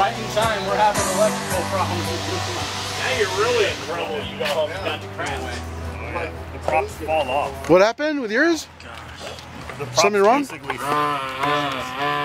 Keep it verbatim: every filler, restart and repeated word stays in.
right in time. We're having electrical problems. Now you're really in trouble. You go home and got the crap. But the props fall off. What happened with yours? Gosh. The props Something wrong? basically